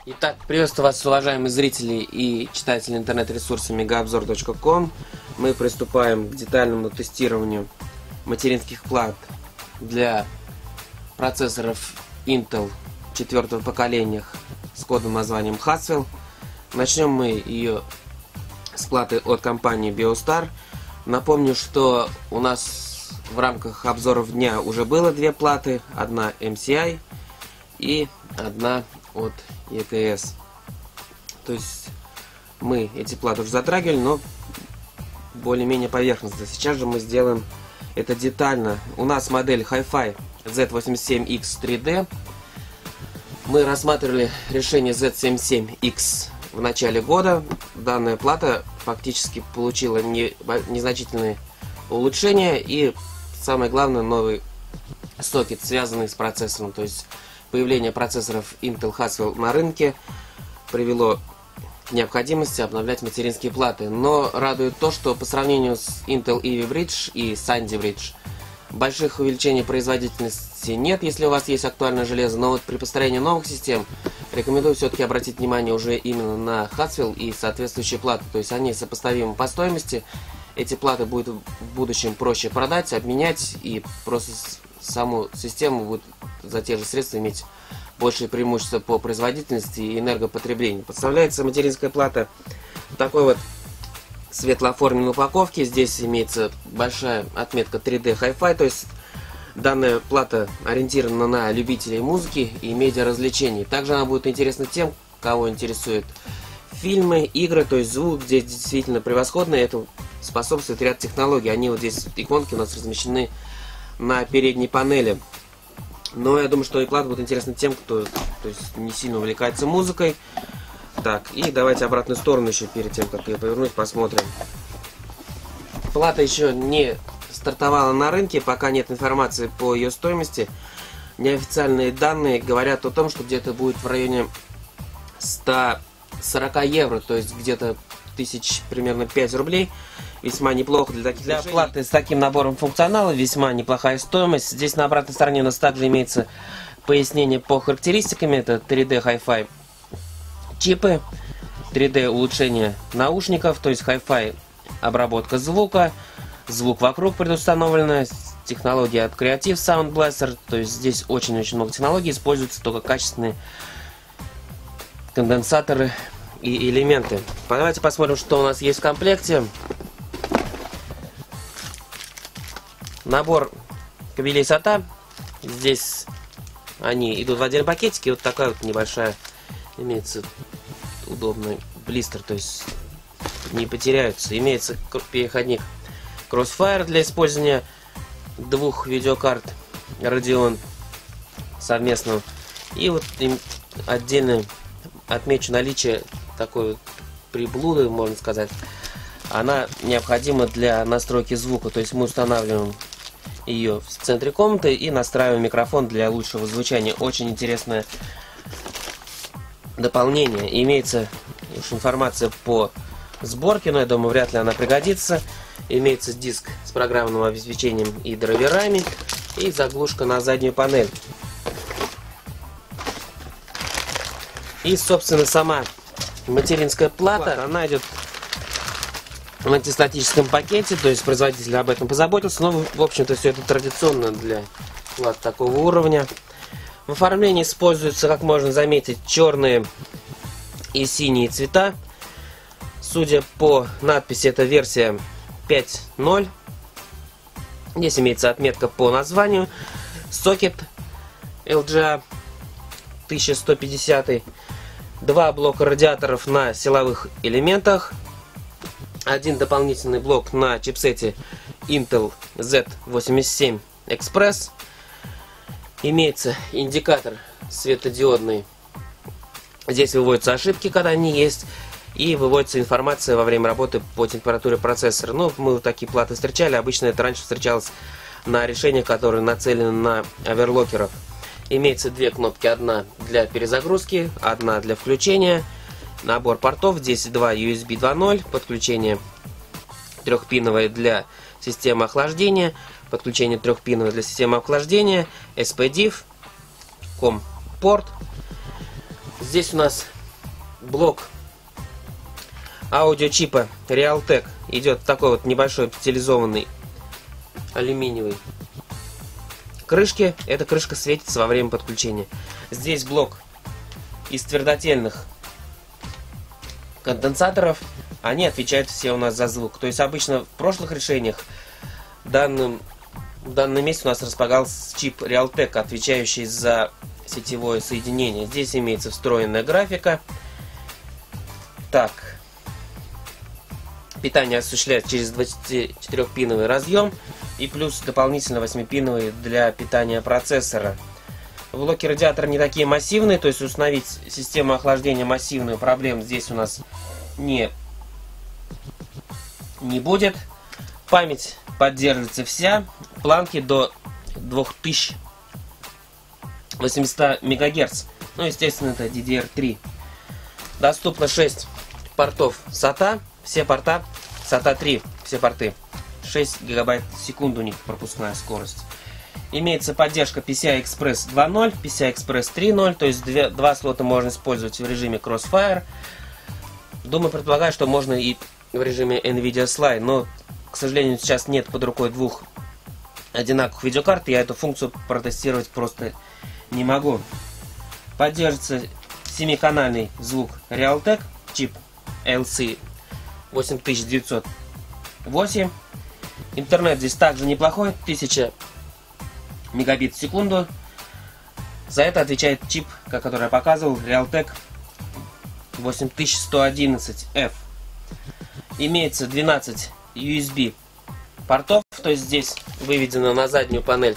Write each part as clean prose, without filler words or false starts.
Итак, приветствую вас, уважаемые зрители и читатели интернет-ресурса megaobzor.com. Мы приступаем к детальному тестированию материнских плат для процессоров Intel 4-го поколения с кодовым названием Haswell. Начнем мы ее с платы от компании Biostar. Напомню, что у нас в рамках обзоров дня уже было две платы. Одна MCI и одна от ETS. То есть мы эти платы уже затрагивали, но более-менее поверхностно. Сейчас же мы сделаем это детально. У нас модель Hi-Fi Z87X 3D. Мы рассматривали решение Z77X в начале года. Данная плата фактически получила незначительные улучшения и, самое главное, новый сокет, связанный с процессором. То есть появление процессоров Intel Haswell на рынке привело к необходимости обновлять материнские платы. Но радует то, что по сравнению с Intel Ivy Bridge и Sandy Bridge больших увеличений производительности нет, если у вас есть актуальное железо. Но вот при построении новых систем рекомендую все-таки обратить внимание уже именно на Haswell и соответствующие платы. То есть они сопоставимы по стоимости. Эти платы будет в будущем проще продать, обменять, и просто саму систему будет за те же средства иметь большие преимущества по производительности и энергопотреблению. Подставляется материнская плата в такой вот светлооформленной упаковке. Здесь имеется большая отметка 3D Hi-Fi, то есть данная плата ориентирована на любителей музыки и медиаразвлечений. Также она будет интересна тем, кого интересуют фильмы, игры, то есть звук здесь действительно превосходный. Это способствует ряд технологий. Они вот здесь, иконки у нас размещены на передней панели. Но я думаю, что и плата будет интересна тем, кто не сильно увлекается музыкой. Так, и давайте обратную сторону еще перед тем, как ее повернуть, посмотрим. Плата еще не стартовала на рынке, пока нет информации по ее стоимости. Неофициальные данные говорят о том, что где-то будет в районе 140 евро, то есть где-то тысяч примерно 5 рублей. Весьма неплохо для таких решений. Платы с таким набором функционала весьма неплохая стоимость. Здесь на обратной стороне у нас также имеется пояснение по характеристикам. Это 3D Hi-Fi чипы, 3D улучшение наушников, то есть Hi-Fi обработка звука, звук вокруг предустановлена, технология от Creative Sound Blaster, то есть здесь очень-очень много технологий, используются только качественные конденсаторы и элементы. Давайте посмотрим, что у нас есть в комплекте. Набор кабелей SATA. Здесь они идут в отдельном пакетике. Вот такая вот небольшая имеется удобный блистер, то есть не потеряются. Имеется переходник Crossfire для использования двух видеокарт Radeon совместно. И вот отдельно отмечу наличие такой вот приблуды, можно сказать. Она необходима для настройки звука, то есть мы устанавливаем ее в центре комнаты и настраиваем микрофон для лучшего звучания. Очень интересное дополнение. Имеется информация по сборке, но я думаю, вряд ли она пригодится. Имеется диск с программным обеспечением и драйверами, и заглушка на заднюю панель. И, собственно, сама материнская плата, она идет в антистатическом пакете, то есть производитель об этом позаботился, но, в общем-то, все это традиционно для плат такого уровня. В оформлении используются, как можно заметить, черные и синие цвета. Судя по надписи, это версия 5.0. Здесь имеется отметка по названию. Сокет LGA 1150. Два блока радиаторов на силовых элементах. Один дополнительный блок на чипсете Intel Z87 Express. Имеется индикатор светодиодный. Здесь выводятся ошибки, когда они есть. И выводится информация во время работы по температуре процессора. Ну, мы вот такие платы встречали. Обычно это раньше встречалось на решениях, которые нацелены на оверлокеров. Имеется две кнопки. Одна для перезагрузки, одна для включения. Набор портов. Здесь два USB 2.0. Подключение трехпиновое для системы охлаждения. Подключение трехпиновое для системы охлаждения. SPDIF. COM порт. Здесь у нас блок аудиочипа Realtek. Идет такой вот небольшой стилизованный алюминиевый крышки. Эта крышка светится во время подключения. Здесь блок из твердотельных конденсаторов. Они отвечают все у нас за звук. То есть обычно в прошлых решениях в данном месте у нас располагался чип Realtek, отвечающий за сетевое соединение. Здесь имеется встроенная графика. Так. Питание осуществляется через 24-пиновый разъем и плюс дополнительно 8-пиновый для питания процессора. Блоки радиатора не такие массивные, то есть установить систему охлаждения массивную проблем здесь у нас не будет. Память поддерживается вся, планки до 2800 МГц. Ну, естественно, это DDR3. Доступно 6 портов SATA. Все порта SATA 3, все порты. 6 гигабайт в секунду у них пропускная скорость. Имеется поддержка PCI-Express 2.0, PCI-Express 3.0, то есть два слота можно использовать в режиме Crossfire. Думаю, предполагаю, что можно и в режиме NVIDIA Slide, но, к сожалению, сейчас нет под рукой двух одинаковых видеокарт, я эту функцию протестировать просто не могу. Поддерживается 7-канальный звук Realtek, чип LC 8908. Интернет здесь также неплохой, 1000 мегабит в секунду. За это отвечает чип, который я показывал, Realtek 8111F. Имеется 12 USB портов, то есть здесь выведено на заднюю панель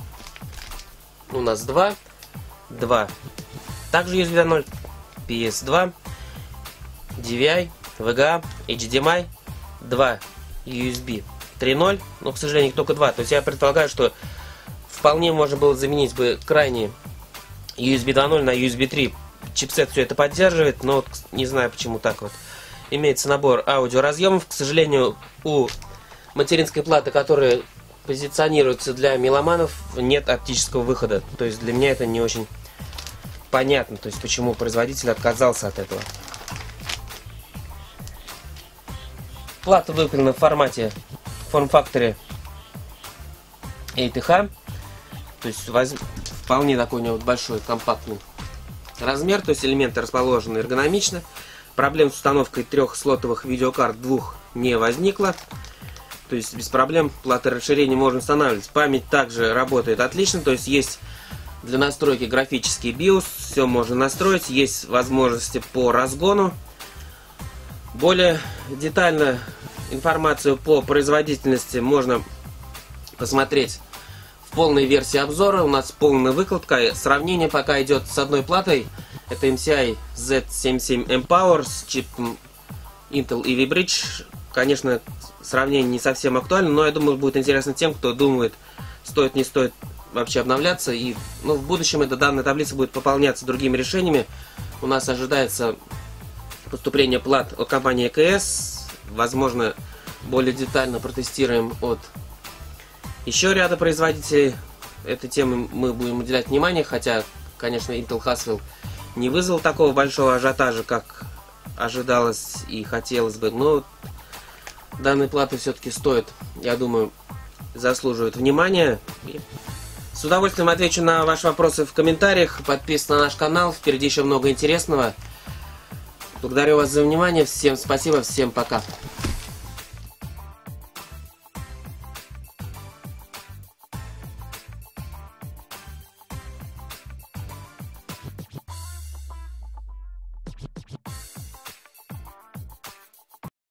у нас 2. Также USB 2.0, PS2, DVI, VGA, HDMI, 2 USB 3.0, но, к сожалению, только 2. То есть я предполагаю, что вполне можно было заменить бы крайний USB 2.0 на USB 3. Чипсет все это поддерживает, но не знаю, почему так вот. Имеется набор аудиоразъемов. К сожалению, у материнской платы, которая позиционируется для меломанов, нет оптического выхода. То есть для меня это не очень понятно, то есть почему производитель отказался от этого. Плата выполнена в формате форм-факторе ATH. То есть вполне такой у него большой компактный размер, то есть элементы расположены эргономично. Проблем с установкой трехслотовых видеокарт двух не возникло. То есть без проблем платы расширения можно устанавливать. Память также работает отлично, то есть есть для настройки графический BIOS, все можно настроить, есть возможности по разгону. Более детально информацию по производительности можно посмотреть в полной версии обзора. У нас полная выкладка. Сравнение пока идет с одной платой. Это MCI Z77 M-Power с чипом Intel Ivy Bridge. Конечно, сравнение не совсем актуально, но я думаю, будет интересно тем, кто думает, стоит, не стоит вообще обновляться. И в будущем эта данная таблица будет пополняться другими решениями. У нас ожидается поступление плат от компании EKS. Возможно, более детально протестируем от еще ряда производителей. Этой теме мы будем уделять внимание, хотя, конечно, Intel Haswell не вызвал такого большого ажиотажа, как ожидалось и хотелось бы. Но данные платы все-таки стоят, я думаю, заслуживают внимания. И с удовольствием отвечу на ваши вопросы в комментариях. Подписывайтесь на наш канал, впереди еще много интересного. Благодарю вас за внимание, всем спасибо, всем пока.